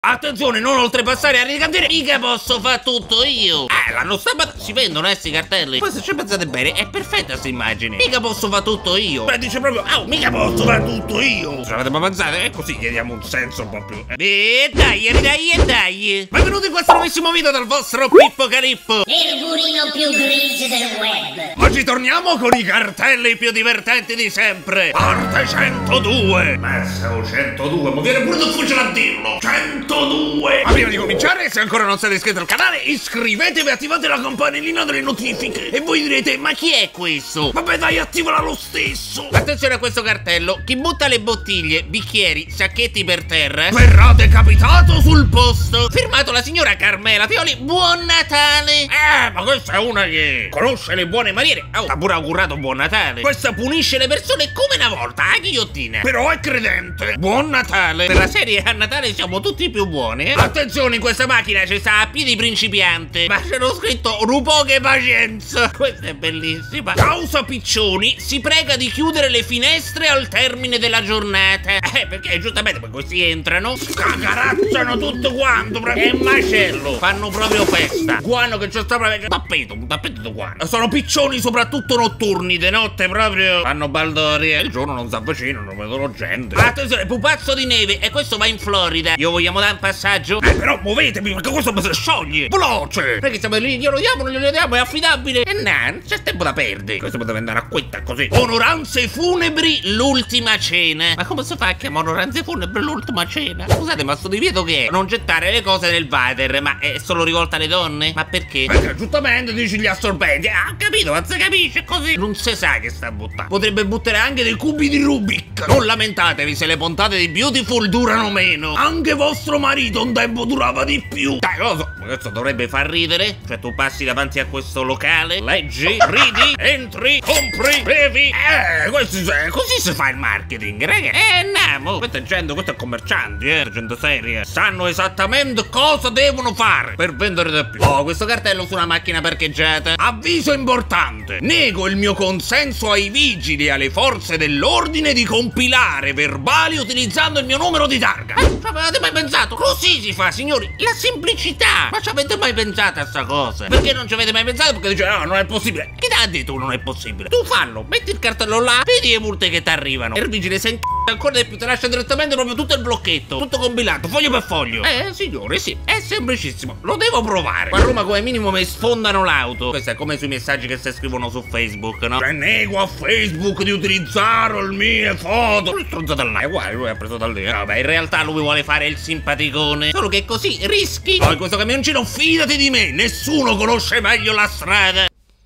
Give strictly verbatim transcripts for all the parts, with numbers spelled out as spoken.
Attenzione, non oltrepassare a ricantire. Mica posso fare tutto io. Eh, l'hanno stampata. Si vendono, eh, sti cartelli. Poi se ci pensate bene, è perfetta sta immagine. Mica posso fare tutto io. Beh, dice proprio, oh, mica posso fare tutto io. Ce l'avete mai pensato? E così gli diamo un senso un po' più. E dai, e dai, e dai. Benvenuti in questo nuovissimo video dal vostro Pippo Carippo, il burino più grigio del web. Oggi torniamo con i cartelli più divertenti di sempre. Parte centodue. Massa o centodue, ma viene pure difficile a dirlo. centodue. Ma prima di cominciare, se ancora non siete iscritti al canale, iscrivetevi e attivate la campanellina delle notifiche. E voi direte, ma chi è questo? Vabbè dai, attivala lo stesso. Attenzione a questo cartello. Chi butta le bottiglie, bicchieri, sacchetti per terra verrà decapitato sul posto. Firmato la signora Carmela Pioli. Buon Natale. Eh, ma questa è una che conosce le buone maniere. Oh, ha pure augurato buon Natale. Questa punisce le persone come una volta, a ghigliottina. Però è credente. Buon Natale. Per la serie a Natale siamo tutti più buoni, eh? Attenzione, in questa macchina ci sta a piedi principiante, ma c'era scritto Rupoche pazienza. Questa è bellissima. Causa Piccioni si prega di chiudere le finestre al termine della giornata. Eh, perché giustamente poi questi entrano, scagarazzano tutto quanto. È un macello. Fanno proprio festa. Guano che c'è sta proprio un tappeto, un tappeto di guano. Sono piccioni soprattutto notturni, de notte proprio fanno baldoria. Il giorno non si avvicinano, non vedono gente. Attenzione, pupazzo di neve. E questo va in Florida. Io vogliamo dare un passaggio? Eh, però muovetevi, perché questo mi si scioglie. Veloce! Perché siamo lì, glielo diamo, non glielo diamo, è affidabile. E no, non c'è tempo da perdere. Questo poteva andare a quetta così. Onoranze funebri, l'ultima cena. Ma come si fa a chiamare onoranze funebri l'ultima cena? Scusate, ma sto divieto che è? Non gettare le cose nel water, ma è solo rivolta alle donne? Ma perché? Perché giustamente dici gli assorbenti. Ah, ho capito, ma si capisce così. Non si sa che sta buttando. Potrebbe buttare anche dei cubi di Rubik. Non lamentatevi se le puntate di Beautiful durano meno. Anche vostro marito un tempo durava di più. Dai, lo so, ma questo dovrebbe far ridere. Cioè tu passi davanti a questo locale, leggi, ridi, entri, compri, bevi. Eh, questo, eh, così si fa il marketing, raga. Eh, andiamo. Questa è gente, questo è commercianti, eh, gente seria. Sanno esattamente cosa devono fare per vendere di più. Oh, questo cartello su una macchina parcheggiata. Avviso importante. Nego il mio consenso ai vigili e alle forze dell'ordine di compilare verbali utilizzando il mio numero di targa. Eh, ci avete mai pensato? Così si fa, signori, la semplicità. Ma ci avete mai pensato a sta cosa? Perché non ci avete mai pensato? Perché dice, no, non è possibile. Chi ti ha detto non è possibile? Tu fallo, metti il cartello là, vedi le multe che ti arrivano. E il vigile se ancora di più ti lascia direttamente proprio tutto il blocchetto, tutto compilato, foglio per foglio. Eh, signore, sì, è semplicissimo. Lo devo provare. Qua a Roma come minimo mi sfondano l'auto. Questo è come sui messaggi che si scrivono su Facebook, no? Cioè, nego a Facebook di utilizzare le mie foto. Stronzato là. E guarda, lui ha preso da lì. Vabbè, in realtà lui vuole fare il simpaticone. Solo che così rischi. Poi questo camioncino, fidati di me, nessuno conosce meglio la strada.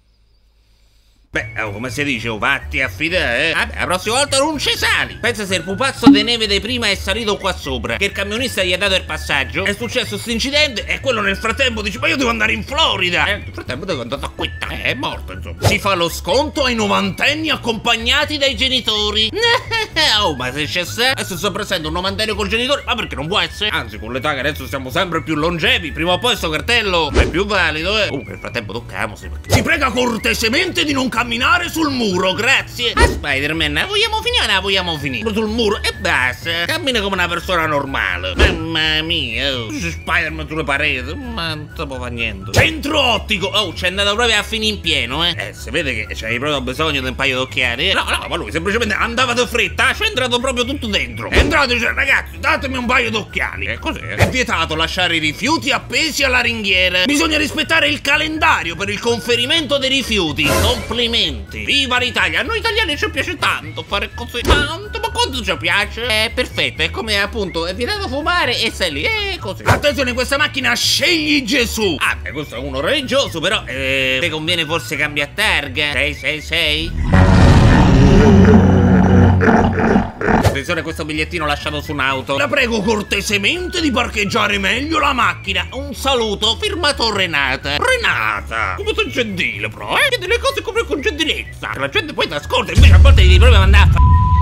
Beh, oh, come si dice, oh, vatti a fidare, eh? Vabbè, la prossima volta non ci sali. Pensa se il pupazzo di neve di prima è salito qua sopra, che il camionista gli ha dato il passaggio, è successo questo incidente e quello nel frattempo dice, ma io devo andare in Florida. Eh, nel frattempo devo andare a quetta. Eh, è morto, insomma. Si fa lo sconto ai novantenni accompagnati dai genitori. Oh, ma se c'è sta, adesso sto prendendo un novantenne col genitore, ma perché non può essere? Anzi, con l'età che adesso siamo sempre più longevi, prima o poi sto cartello è più valido, eh. Oh, nel frattempo tocchiamosi perché... Si prega cortesemente di non camminare sul muro, grazie. A Spider-Man, vogliamo finire? No, vogliamo finire sul muro e basta. Cammina come una persona normale. Mamma mia, oh. Spider-Man sulle pareti, ma non si può fare niente. Centro ottico, oh, c'è andato proprio a finire in pieno, eh. Eh, si vede che c'hai proprio bisogno di un paio d'occhiali, eh. No, no, ma lui semplicemente andava di fretta, c'è entrato proprio tutto dentro. È entrato e dice, ragazzi, datemi un paio d'occhiali. E così è vietato lasciare i rifiuti appesi alla ringhiera. Bisogna rispettare il calendario per il conferimento dei rifiuti. Complimenti. Viva l'Italia! A noi italiani ci piace tanto fare così. Tanto, ma quanto ci piace? È perfetto, è come appunto, è vietato fumare e sei lì, è così. Attenzione, in questa macchina scegli Gesù. Ah, beh, questo è uno religioso, però, eh, ti conviene forse cambiare targa? sei sei sei? Attenzione a questo bigliettino lasciato su un'auto. La prego cortesemente di parcheggiare meglio la macchina. Un saluto firmato Renata. Renata! Come sei gentile, però, eh? Chiedi le cose come con gentilezza. Che la gente poi ti ascolta, invece a volte devi proprio andare a fa...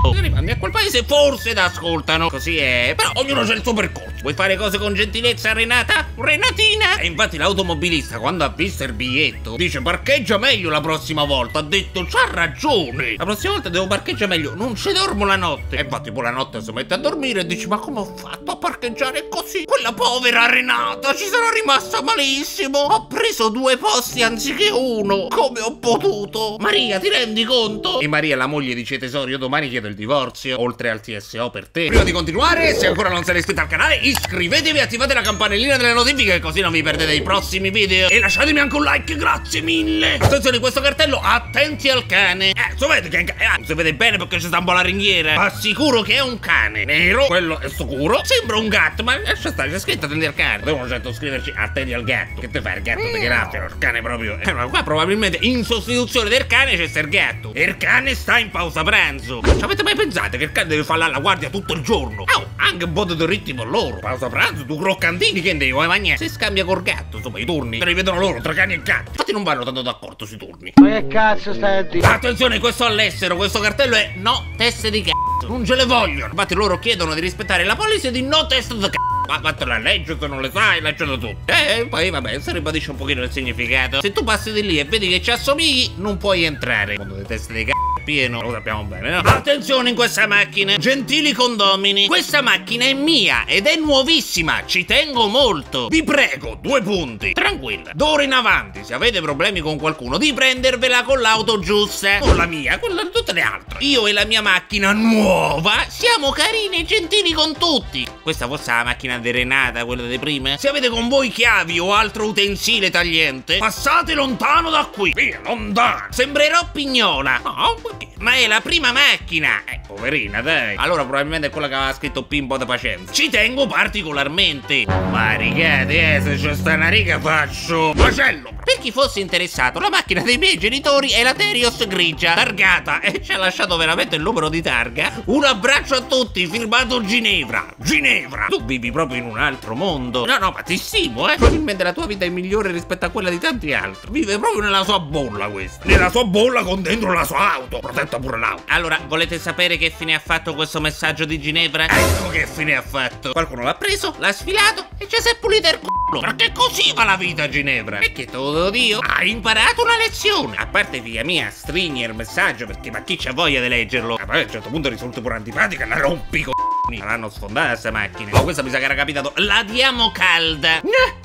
Arrivando a quel paese forse t'ascoltano. Così è. Però ognuno c'ha il suo percorso. Vuoi fare cose con gentilezza, Renata? Renatina? E infatti l'automobilista, quando ha visto il biglietto, dice parcheggia meglio la prossima volta. Ha detto c'ha ragione. La prossima volta devo parcheggiare meglio. Non ci dormo la notte. E infatti poi la notte si mette a dormire e dice ma come ho fatto a parcheggiare così? Quella povera Renata ci sarà rimasta malissimo. Ho preso due posti anziché uno. Come ho potuto? Maria, ti rendi conto? E Maria, la moglie, dice tesoro, io domani chiedo il divorzio, oltre al T S O per te. Prima di continuare, se ancora non siete iscritti al canale, iscrivetevi e attivate la campanellina delle notifiche, così non vi perdete i prossimi video. E lasciatemi anche un like, grazie mille. Attenzione, questo cartello, attenti al cane. Eh, sapete che è un cane? Eh, non si vede bene perché ci sta un po' la ringhiera. Ma sicuro che è un cane nero, quello è sicuro. Sembra un gatto, ma lascia stare, c'è scritto attenti al cane. Devono certo scriverci attenti al gatto. Che te fai il gatto di grazie, il cane proprio. Eh, ma qua probabilmente in sostituzione del cane c'è il gatto. E il cane sta in pausa pranzo. Ma ci avete mai pensato che il cane deve fare alla guardia tutto il giorno? Oh, anche un po' di ritmo loro. Pausa pranzo, tu croccantini che devi vuoi mangiare? Si scambia col gatto, insomma i turni te li vedono loro tra cani e gatti. Infatti non vanno tanto d'accordo sui turni. Ma che cazzo stai a dire? Attenzione, questo all'estero, questo cartello è no teste di cazzo. Non ce le vogliono. Infatti loro chiedono di rispettare la policy di no test di cazzo. Ma vattene a leggere, se non le sai, leggelo tu. E poi vabbè, se ribadisce un pochino il significato. Se tu passi di lì e vedi che ci assomigli, non puoi entrare. Il mondo dei test di cazzo è pieno, lo sappiamo bene, no? Attenzione in questa macchina, gentili condomini. Questa macchina è mia ed è nuovissima, ci tengo molto. Vi prego, due punti. Tranquilla, d'ora in avanti, se avete problemi con qualcuno, di prendervela con l'auto giusta. Con la mia, quella di tutte le altre. Io e la mia macchina nuova siamo carini e gentili con tutti. Questa fosse la macchina di Renata, quella di prima. Se avete con voi chiavi o altro utensile tagliente, passate lontano da qui. Via, lontano. Sembrerò pignola. No, perché? Ma è la prima macchina. Eh, poverina, dai. Allora probabilmente è quella che aveva scritto Pimpo da pazienza. Ci tengo particolarmente. Ma rigate, eh, se c'è sta una riga faccio macello. Per chi fosse interessato, la macchina dei miei genitori è la Terios grigia, targata, e ci ha lasciato veramente il numero di targa. Un abbraccio a tutti, firmato Ginevra. Ginevra. Tu vivi proprio in un altro mondo. No, no, ma ti stimo, eh. Probabilmente la tua vita è migliore rispetto a quella di tanti altri. Vive proprio nella sua bolla questa. Nella sua bolla con dentro la sua auto. Protetta pure l'auto. Allora, volete sapere che fine ha fatto questo messaggio di Ginevra? Ecco che fine ha fatto. Qualcuno l'ha preso, l'ha sfilato e ci si è pulito il culo. Perché così va la vita, Ginevra. E che te lo dico? Hai imparato una lezione. A parte, figlia mia, stringi il messaggio perché ma chi c'ha voglia di leggerlo? Ma poi a un certo punto risulta pure antipatica, la rompi co***. L'hanno sfondata sta macchina. Oh, questa mi sa che era capitato. La diamo calda.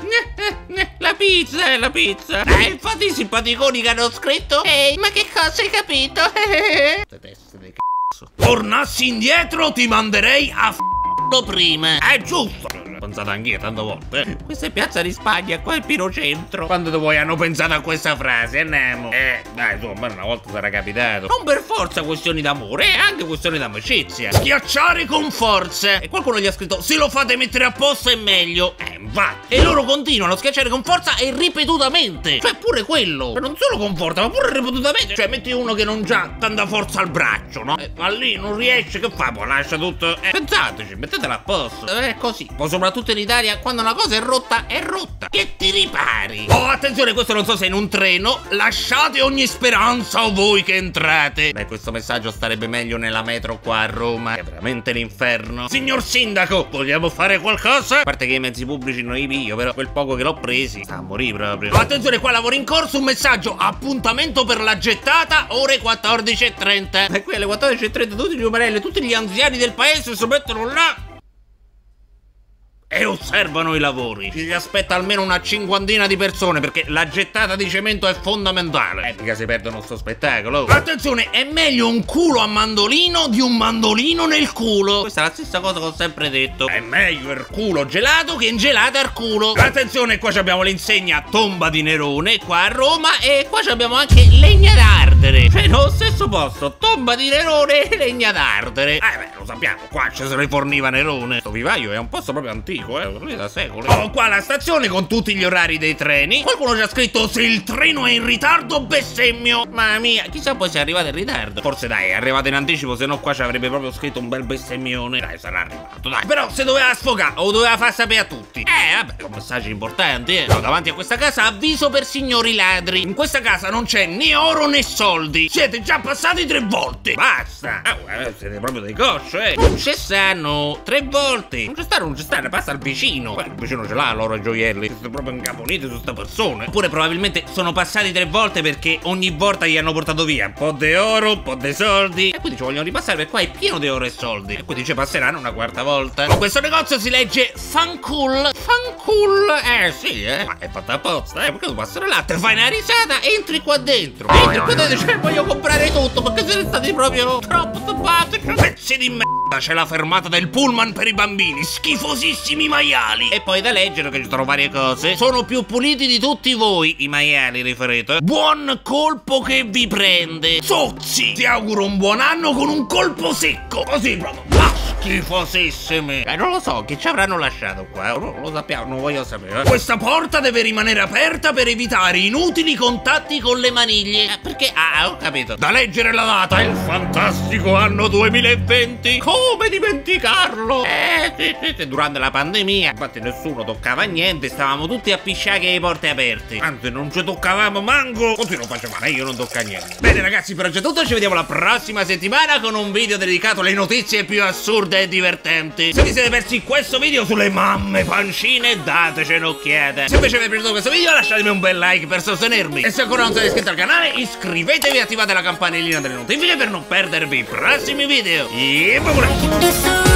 La pizza è la pizza. Eh, infatti i simpaticoni che hanno scritto ehi, ma che cosa hai capito? Queste teste di cazzo. Tornassi indietro ti manderei a f***lo prima. È giusto. L'ho pensato anch'io tante volte. Questa è Piazza di Spagna, qua è Pino Centro. Quando voi hanno pensato a questa frase, andiamo. Eh, dai, insomma, una volta sarà capitato. Non per forza questioni d'amore, è anche questioni d'amicizia. Schiacciare con forza. E qualcuno gli ha scritto, se lo fate mettere a posto è meglio. Eh, infatti. E loro continuano a schiacciare con forza e ripetutamente. Cioè, pure quello. Cioè, non solo con forza, ma pure ripetutamente. Cioè, metti uno che non ha tanta forza al braccio, no? Eh, ma lì non riesce, che fa? Poi lascia tutto. Eh, pensateci, mettetela a posto. È così. Poi soprattutto in Italia, quando una cosa è rotta, è rotta. Che ti ripari. Oh, attenzione, questo non so se è in un treno. Lasciate ogni speranza o voi che entrate. Beh, questo messaggio starebbe meglio nella metro qua a Roma. È veramente l'inferno. Signor sindaco, vogliamo fare qualcosa? A parte che i mezzi pubblici non li piglio, però quel poco che l'ho presi sta a morire proprio. Oh, attenzione, qua lavoro in corso, un messaggio. Appuntamento per la gettata, ore quattordici e trenta. E qui alle quattordici e trenta tutti gli umarelli, tutti gli anziani del paese si mettono là e osservano i lavori. Ci si aspetta almeno una cinquantina di persone perché la gettata di cemento è fondamentale. Eh, mica si perdono sto spettacolo. Attenzione, è meglio un culo a mandolino di un mandolino nel culo. Questa è la stessa cosa che ho sempre detto. È meglio il culo gelato che ingelata al culo. Attenzione, qua abbiamo l'insegna Tomba di Nerone qua a Roma e qua abbiamo anche legna d'ardere. Cioè, nello stesso posto, Tomba di Nerone e legna d'ardere. Eh beh, lo sappiamo, qua ci se ne forniva Nerone. Sto vivaio è un posto proprio antico. antico, eh, lì da secoli. Ho qua la stazione con tutti gli orari dei treni. Qualcuno ci ha scritto: se il treno è in ritardo bestemmio. Mamma mia, chissà poi se è arrivato in ritardo. Forse dai, è arrivato in anticipo, se no qua ci avrebbe proprio scritto un bel bestemmione. Dai, sarà arrivato, dai. Però se doveva sfogare o doveva far sapere a tutti. Eh, vabbè, sono messaggi importanti, eh. No, davanti a questa casa avviso per signori ladri. In questa casa non c'è né oro né soldi. Siete già passati tre volte. Basta. Ah, guarda, siete proprio dei cosci, eh. Non ci stanno tre volte. Non ci stanno, non ci stanno, passa al vicino. Poi il vicino ce l'ha l'oro e gioielli. Siete proprio incaponiti su sta persona. Oppure probabilmente sono passati tre volte perché ogni volta gli hanno portato via un po' di oro, un po' di soldi. E quindi ci vogliono ripassare perché qua è pieno di oro e soldi. E quindi ci passeranno una quarta volta. In questo negozio si legge Fancool. Fancool. Eh sì, eh. Ma è fatta apposta, eh. Perché tu passare là, te fai una risata, entri qua dentro. Entri qua dentro, cioè voglio comprare tutto. Perché siete stati proprio troppo simpatici. Pezzi di merda. C'è la fermata del pullman per i bambini. Schifosissimi maiali. E poi da leggere che ci sono varie cose. Sono più puliti di tutti voi, i maiali riferito. Buon colpo che vi prende. Sozzi, ti auguro un buon anno con un colpo secco. Così proprio. Ah, schifosissimi. Eh, non lo so, che ci avranno lasciato qua. Non lo sappiamo, non voglio sapere. Questa porta deve rimanere aperta per evitare inutili contatti con le maniglie. Eh, perché? Ah, ho capito. Da leggere la data. Il fantastico anno duemilaventi. Come dimenticarlo? Eh, sì, sì, sì, durante la pandemia. Infatti nessuno toccava niente. Stavamo tutti a pisciare che le porte aperte. Anzi, non ci toccavamo manco. Così non faccio male, io non tocca niente. Bene ragazzi, per oggi è tutto. Ci vediamo la prossima settimana con un video dedicato alle notizie più assurde e divertenti. Se vi siete persi questo video sulle mamme pancine, dateci un'occhiata. Se invece vi è piaciuto questo video, lasciatemi un bel like per sostenermi. E se ancora non siete iscritti al canale, iscrivetevi e attivate la campanellina delle notifiche per non perdervi i prossimi video. E